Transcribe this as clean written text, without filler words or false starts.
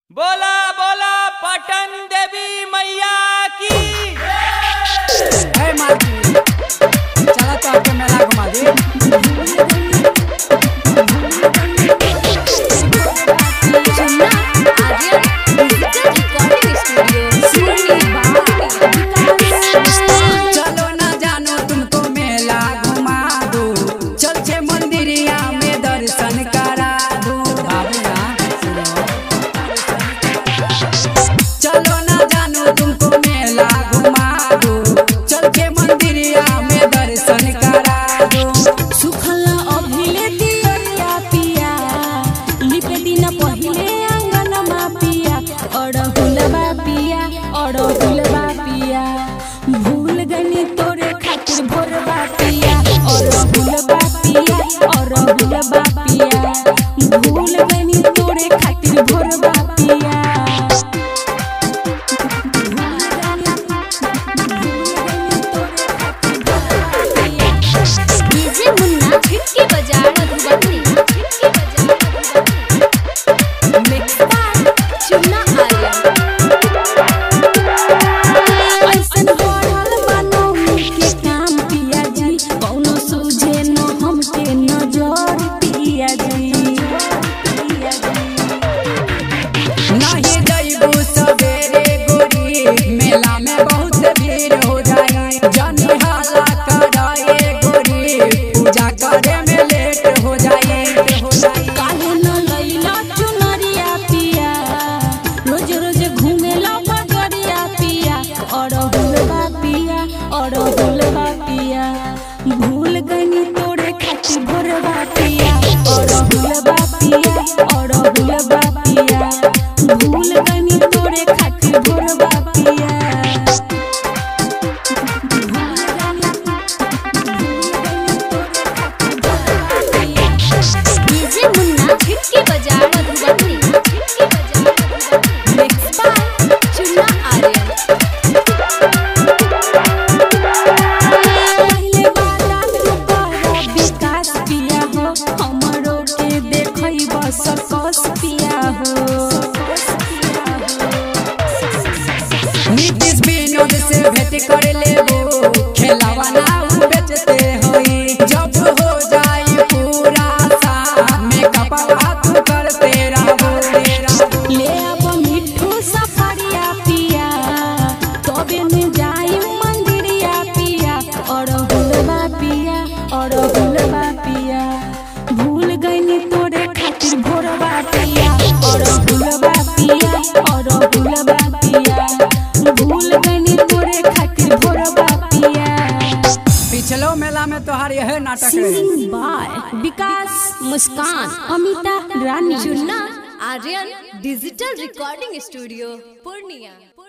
बोला बोला पटन देवी मैया की। चला तो आपके मेला घुमा दे। चलो ना जानो तुमको मेला घुमा दो, चल छे मंदिरिया में दर्शन करा दो। चलो ना जानो तुमको मेला घुमा दो, चल के मंदिरिया में दर्शन करा दो। सुखला अभिले दिया पिया, लिपे दिन पहिले आंगन मा पिया, अड़हुलबा पिया, अड़हुलबा पिया, भूल गनी तोरे खातिर भोरबा पिया, अड़हुलबा पिया, अड़हुलबा पिया, भूल गनी तोरे खातिर भोरबा पिया। नहीं जइबू सवेरे गोरी, मेला में बहुत भीड़ हो जाए। जनी हाला कराए गोरी, पूजा करे में लेट हो जाए। काहे न लइला चुनरिया पिया, रोज रोज घूमेला बजरिया पिया, अड़हुलबा पिया, अड़हुलबा पिया, भूल गनी तोरे खातिर भोरबा पिया, अड़हुलबा पिया, अड़हुलबा पिया, भूल गनी तोरे खातिर भोरबा पिया। डीजे मुन्ना खिड़की बजा मधुबनी, खिड़की बजा मधुबनी, मिक्स बाय चुन्ना आर्यन। पहले वाला तुम्हारा विकास पिया हो, हमरो के देखई बस कस पिया हो। नीतीश विनोद से भेंट कर लेबो, खेलावा ना बेचते होई। जब हो जाई पूरा साथ में कपड़ा तू करते रहो। ले अब मिठू सफरिया पिया, तबे में जाई मंदिरिया पिया, अड़हुलबा पिया, अड़हुलबा पिया, भूल गईनी तोरे खातिर भोरबा पिया, अड़हुलबा पिया, अड़हुलबा पिया, भूल गईनी तोरे खातिर भोरबा पिया। पिछलो मेला में तोहार यह नाटक रहे। Singing by Vikas, Muskan, Amita Rani. Chunna Aryan digital recording studio Purnia.